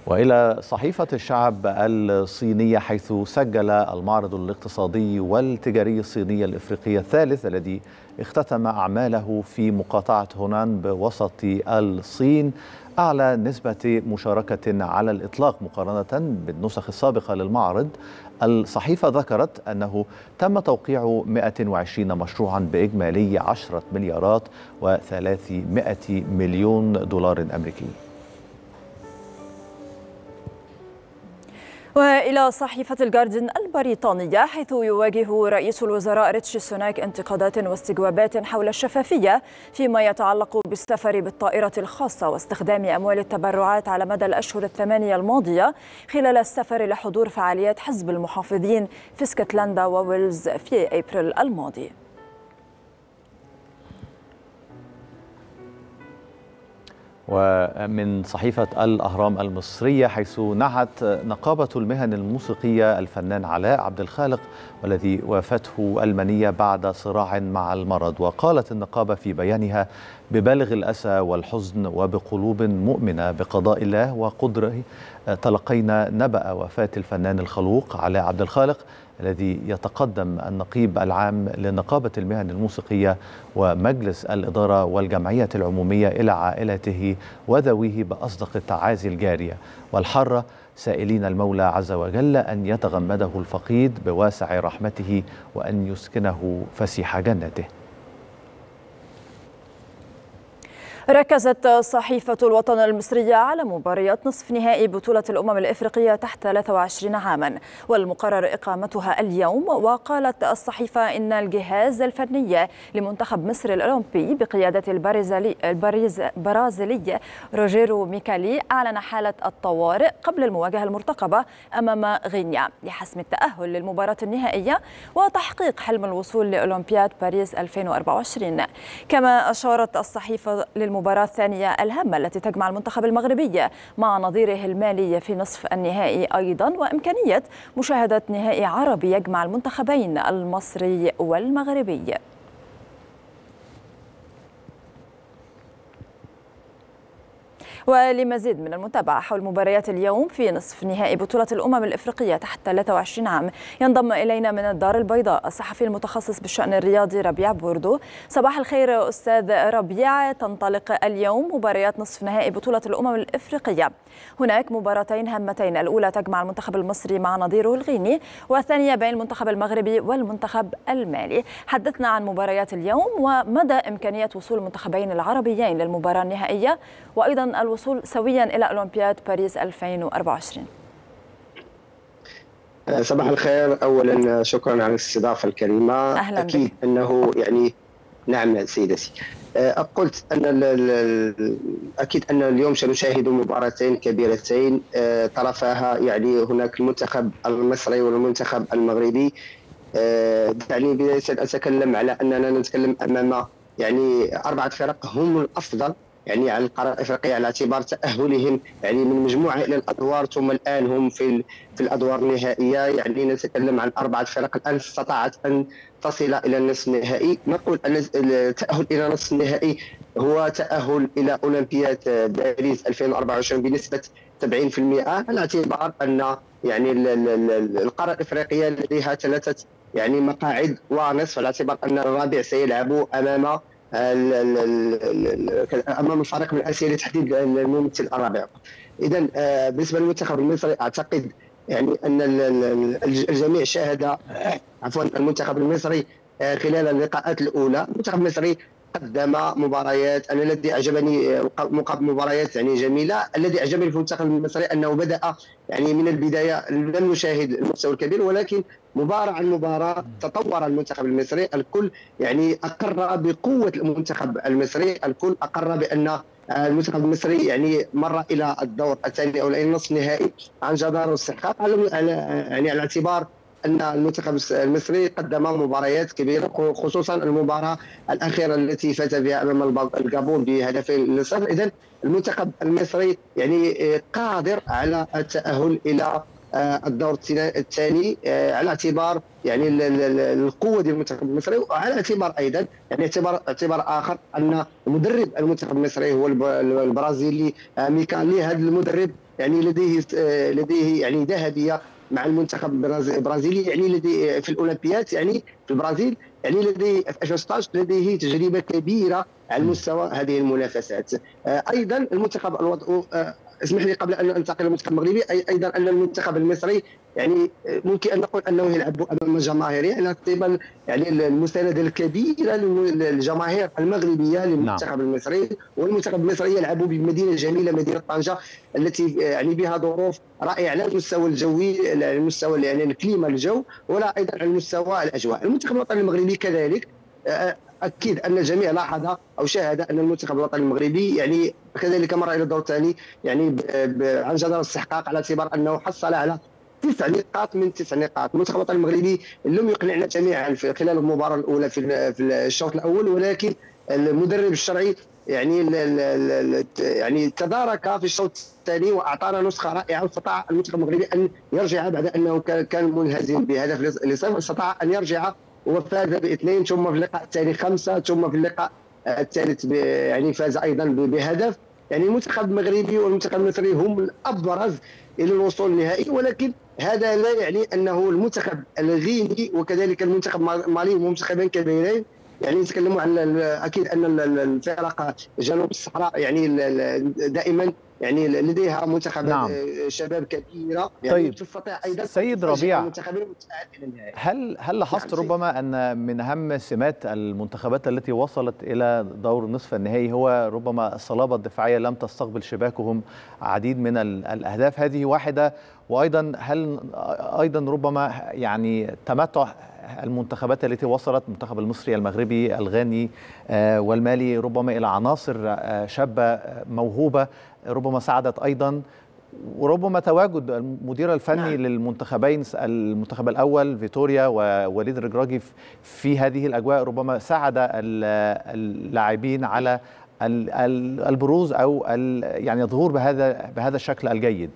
وإلى صحيفة الشعب الصينية، حيث سجل المعرض الاقتصادي والتجاري الصيني الإفريقي الثالث الذي اختتم أعماله في مقاطعة هونان بوسط الصين أعلى نسبة مشاركة على الإطلاق مقارنة بالنسخ السابقة للمعرض. الصحيفة ذكرت أنه تم توقيع مئة وعشرين مشروعا بإجمالي عشرة مليارات وثلاثمائة مليون دولار أمريكي. وإلى صحيفة الجارديان البريطانية، حيث يواجه رئيس الوزراء ريتشي سوناك انتقادات واستجوابات حول الشفافية فيما يتعلق بالسفر بالطائرة الخاصة واستخدام أموال التبرعات على مدى الأشهر الثمانية الماضية خلال السفر لحضور فعاليات حزب المحافظين في اسكتلندا وويلز في أبريل الماضي. ومن صحيفة الأهرام المصرية، حيث نعت نقابة المهن الموسيقية الفنان علاء عبد الخالق والذي وافته المنية بعد صراع مع المرض. وقالت النقابة في بيانها: ببالغ الأسى والحزن وبقلوب مؤمنة بقضاء الله وقدره تلقينا نبأ وفاة الفنان الخلوق علاء عبد الخالق، الذي يتقدم النقيب العام لنقابة المهن الموسيقية ومجلس الإدارة والجمعية العمومية إلى عائلته وذويه بأصدق التعازي الجارية والحارة، سائلين المولى عز وجل أن يتغمده الفقيد بواسع رحمته وأن يسكنه فسيح جنته. ركزت صحيفة الوطن المصرية على مباريات نصف نهائي بطولة الأمم الإفريقية تحت ثلاثة وعشرين عاما والمقرر إقامتها اليوم. وقالت الصحيفة إن الجهاز الفني لمنتخب مصر الأولمبي بقيادة البرازيلي البرازيلي روجيرو ميكالي أعلن حالة الطوارئ قبل المواجهة المرتقبة أمام غينيا لحسم التأهل للمباراة النهائية وتحقيق حلم الوصول لأولمبياد باريس ألفين وأربعة وعشرين. كما أشارت الصحيفة للمباراة الثانية الهامة التي تجمع المنتخب المغربي مع نظيره المالي في نصف النهائي أيضا، وإمكانية مشاهدة نهائي عربي يجمع المنتخبين المصري والمغربي. ولمزيد من المتابعة حول مباريات اليوم في نصف نهائي بطولة الأمم الإفريقية تحت ثلاثة وعشرين عام ينضم إلينا من الدار البيضاء الصحفي المتخصص بالشأن الرياضي ربيع بوردو. صباح الخير أستاذ ربيع. تنطلق اليوم مباريات نصف نهائي بطولة الأمم الإفريقية، هناك مباراتين هامتين، الأولى تجمع المنتخب المصري مع نظيره الغيني والثانية بين المنتخب المغربي والمنتخب المالي. حدثنا عن مباريات اليوم ومدى إمكانية وصول المنتخبين العربيين للمباراة النهائية وأيضا الوصول سويا إلى أولمبياد باريس ألفين وأربعة وعشرين. صباح الخير. أولا شكرا على الاستضافة الكريمة. أهلا أكيد بك. أنه يعني نعم سيدتي، قلت أن أكيد أن اليوم سنشاهد مباراتين كبيرتين طرفها يعني هناك المنتخب المصري والمنتخب المغربي. دعني بداية أتكلم على أننا نتكلم أمام يعني أربعة فرق هم الأفضل يعني على القارة الأفريقية على اعتبار تأهلهم يعني من مجموعة إلى الأدوار، ثم الآن هم في في الأدوار النهائية. يعني نتكلم عن أربعة فرق الآن استطاعت أن تصل إلى النصف النهائي. نقول أن التأهل إلى نصف النهائي هو تأهل إلى أولمبياد باريس ألفين وأربعة وعشرين بنسبة سبعين بالمئة، على اعتبار أن يعني القارة الأفريقية لديها ثلاثة يعني مقاعد ونصف، على اعتبار أن الرابع سيلعب أمام امام الفريق من اسيا لتحديد الممثل الرابع. اذا بالنسبه للمنتخب المصري اعتقد يعني ان الجميع شاهد عفوا المنتخب المصري خلال اللقاءات الاولى. المنتخب المصري قدم مباريات، انا الذي اعجبني مباريات يعني جميله. الذي اعجبني في المنتخب المصري انه بدا يعني من البدايه لم نشاهد المستوى الكبير، ولكن مباراه عن مباراه تطور المنتخب المصري. الكل يعني اقر بقوه المنتخب المصري، الكل اقر بان المنتخب المصري يعني مر الى الدور الثاني او الى النصف النهائي عن جدار واستحقاق، على يعني على اعتبار أن المنتخب المصري قدم مباريات كبيرة، خصوصا المباراة الأخيرة التي فاز بها أمام الجابون بهدفين لصفر. إذن المنتخب المصري يعني قادر على التأهل إلى الدور الثاني على اعتبار يعني القوه ديال المنتخب المصري، وعلى اعتبار ايضا يعني اعتبار اعتبار اخر ان مدرب المنتخب المصري هو البرازيلي ميكالي. هذا المدرب يعني لديه لديه يعني ذهبيه مع المنتخب البرازيلي، يعني لديه في الاولمبياد يعني في البرازيل، يعني لديه في ألفين وستة عشر لديه تجربه كبيره على مستوى هذه المنافسات. ايضا المنتخب الوضع اسمح لي قبل ان انتقل للمنتخب المغربي ايضا ان المنتخب المصري يعني ممكن ان نقول انه يلعب امام جماهير يعني قبل يعني المسانده الكبيره للجماهير المغربيه للمنتخب المصري. والمنتخب المصري يلعب بمدينه جميله مدينه طنجه التي يعني بها ظروف رائعه على المستوى الجوي على المستوى يعني الكليما الجو ولا ايضا على المستوى الاجواء. المنتخب الوطني المغربي كذلك اكيد ان الجميع لاحظ او شاهد ان المنتخب الوطني المغربي يعني كذلك مر الى الدور الثاني يعني عن جدار الاستحقاق على اعتبار انه حصل على تسع نقاط من تسع نقاط. المنتخب الوطني المغربي لم يقنعنا جميعا في خلال المباراه الاولى في في الشوط الاول، ولكن المدرب الشرعي يعني يعني تدارك في الشوط الثاني واعطانا نسخه رائعه، واستطاع المنتخب المغربي ان يرجع بعد انه كان منهزم بهدف لصفر، استطاع ان يرجع وفاز باثنين، ثم في اللقاء الثاني خمسه، ثم في اللقاء الثالث يعني فاز ايضا بهدف. يعني المنتخب المغربي والمنتخب المصري هم الابرز الى الوصول النهائي، ولكن هذا لا يعني انه المنتخب الغيني وكذلك المنتخب المالي هم منتخبين كبيرين. يعني نتكلموا عن اكيد ان الفرق جنوب الصحراء يعني دائما يعني لديها منتخبات نعم. شباب كبيره يعني طيب. تستطيع ايضا سيد ربيع، الى هل هل لاحظت نعم ربما ان من اهم سمات المنتخبات التي وصلت الى دور نصف النهائي هو ربما الصلابه الدفاعيه، لم تستقبل شباكهم عديد من الاهداف، هذه واحده، وايضا هل ايضا ربما يعني تمتع المنتخبات التي وصلت المنتخب المصري المغربي الغاني والمالي ربما الى عناصر شابه موهوبه ربما ساعدت ايضا، وربما تواجد المدير الفني نعم. للمنتخبين المنتخب الاول فيتوريا ووليد الركراكي في هذه الاجواء ربما ساعد اللاعبين على البروز او يعني الظهور بهذا بهذا الشكل الجيد.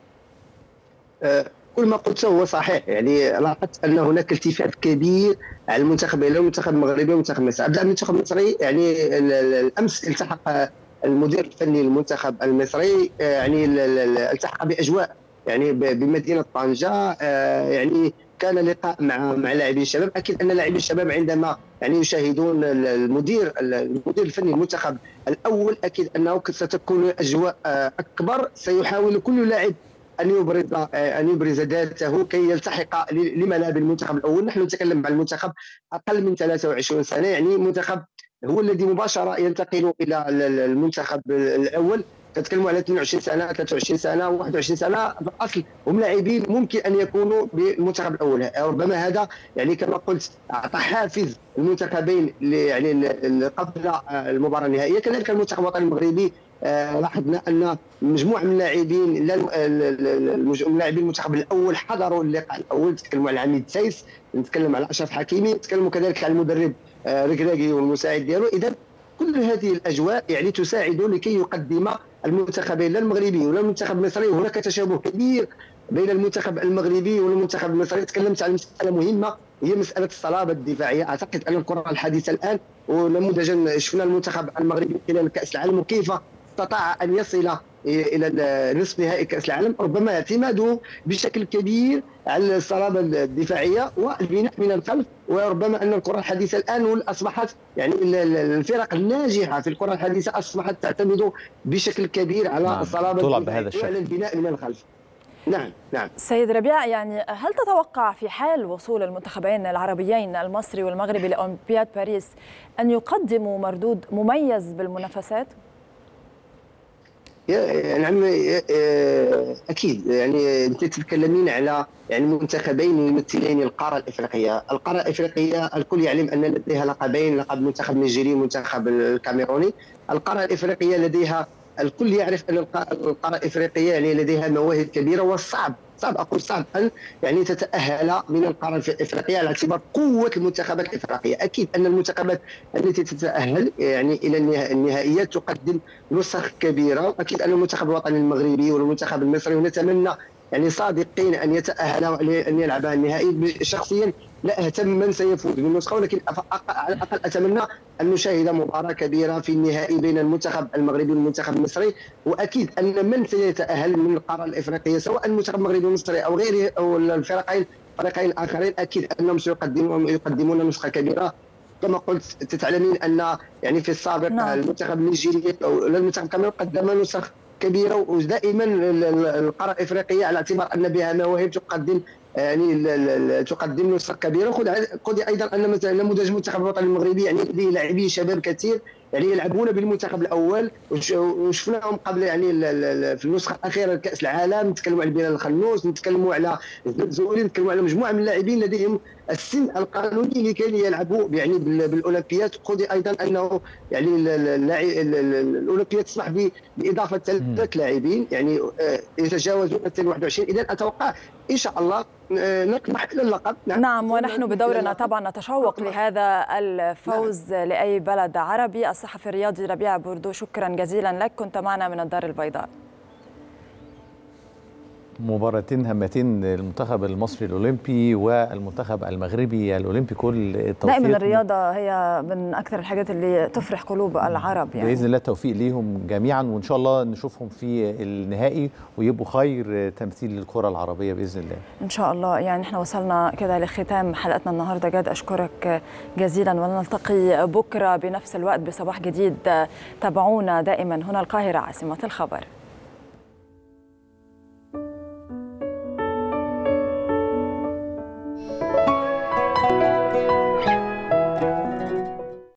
أه كل ما قلته هو صحيح. يعني لاحظت ان هناك التفات كبير على المنتخبين، المنتخب المغربي والمنتخب المصري. ابدا المنتخب المصري يعني الامس التحق المدير الفني للمنتخب المصري يعني التحق باجواء يعني بمدينه طنجه، يعني كان لقاء مع مع لاعبي الشباب. اكيد ان لاعبي الشباب عندما يعني يشاهدون المدير المدير الفني للمنتخب الاول اكيد انه ستكون اجواء اكبر، سيحاول كل لاعب ان يبرز ان يبرز ذاته كي يلتحق لملاعب المنتخب الاول. نحن نتكلم عن المنتخب اقل من ثلاثة وعشرين سنه، يعني منتخب هو الذي مباشره ينتقل الى المنتخب الاول. نتكلموا على اثنين وعشرين سنه ثلاثة وعشرين سنه واحد وعشرين سنه، في الاصل هم لاعبين ممكن ان يكونوا بالمنتخب الاول. ربما هذا يعني كما قلت اعطى حافز المنتخبين يعني قبل المباراه النهائيه. كذلك المنتخب الوطني المغربي آه لاحظنا ان مجموعه من اللاعبين لاعبين المنتخب الاول حضروا اللقاء الاول. نتكلموا على عميد سيس، نتكلم على اشرف حكيمي، نتكلموا كذلك على المدرب آه ركراكي والمساعد ديالو. اذا كل هذه الاجواء يعني تساعد لكي يقدم المنتخبين لا المغربي ولا المنتخب المصري. هناك تشابه كبير بين المنتخب المغربي والمنتخب المصري. تكلمت عن مساله مهمه هي مساله الصلابه الدفاعيه. اعتقد ان الكره الحديثه الان ونموذجا شفنا المنتخب المغربي خلال كاس العالم وكيف استطاع ان يصل الى نصف نهائي كاس العالم، ربما اعتماده بشكل كبير على الصلابه الدفاعيه والبناء من الخلف. وربما ان الكره الحديثه الان اصبحت يعني الفرق الناجحه في الكره الحديثه اصبحت تعتمد بشكل كبير على نعم. الصلابه الدفاعيه وعلى البناء من الخلف. نعم نعم. سيد ربيع، يعني هل تتوقع في حال وصول المنتخبين العربيين المصري والمغربي لاولمبياد باريس ان يقدموا مردود مميز بالمنافسات؟ نعم اكيد. يعني انت تتكلمين على يعني منتخبين يمثلين القاره الافريقيه. القاره الافريقيه الكل يعلم ان لديها لقبين، لقب منتخب نيجيري ومنتخب الكاميروني. القاره الافريقيه لديها الكل يعرف ان القاره الافريقيه يعني لديها مواهب كبيره، والصعب صعب اقول صعب ان يعني تتاهل من القاره الافريقيه على اعتبار قوه المنتخبات الافريقيه. اكيد ان المنتخبات التي تتاهل يعني الى النهائيات تقدم نسخ كبيره. اكيد ان المنتخب الوطني المغربي والمنتخب المصري ونتمنى يعني صادقين ان يتاهل ان يلعب النهائي. شخصيا لا اهتم من سيفوز بالنسخه، ولكن على الاقل اتمنى ان نشاهد مباراه كبيره في النهائي بين المنتخب المغربي والمنتخب المصري. واكيد ان من سيتاهل من القاره الافريقيه سواء المنتخب المغربي والمصري او غيره او الفريقين فريقين اخرين، اكيد انهم سيقدمون يقدمون نسخه كبيره. كما قلت تتعلمين ان يعني في السابق نعم. المنتخب النيجيري او المنتخب الكاميرون قدم نسخ كبيره، ودائما القاره الافريقيه على اعتبار ان بها مواهب تقدم يعني تقدم نسخ كبيره. خذ ايضا ان مثلا نموذج المنتخب الوطني المغربي يعني به لاعبين شباب كثير يعني يلعبون بالمنتخب الاول، وشفناهم قبل يعني في النسخه الاخيره لكاس العالم. نتكلموا على بلال الخنوس، نتكلموا على الزولي، نتكلموا على مجموعه من اللاعبين لديهم السن القانوني لكي يلعبوا يعني بالاولمبياد. خذ ايضا انه يعني الاولمبياد تسمح باضافه ثلاث لاعبين يعني يتجاوزون اثنين وواحد وعشرين. اذا اتوقع ان شاء الله نطمح الى اللقب. نعم, نعم ونحن بدورنا طبعا نتشوق لهذا الفوز نعم. لاي بلد عربي. الصحفي الرياضي ربيع بوردو، شكرا جزيلا لك، كنت معنا من الدار البيضاء. مباراتين هامتين، المنتخب المصري الاولمبي والمنتخب المغربي الاولمبي. كل التوفيق. دائما الرياضه هي من اكثر الحاجات اللي تفرح قلوب العرب يعني. باذن الله التوفيق ليهم جميعا، وان شاء الله نشوفهم في النهائي ويبقوا خير تمثيل للكره العربيه باذن الله. ان شاء الله. يعني احنا وصلنا كده لختام حلقتنا النهارده، جاد اشكرك جزيلا، ونلتقي بكره بنفس الوقت بصباح جديد. تابعونا دائما هنا القاهره عاصمه الخبر.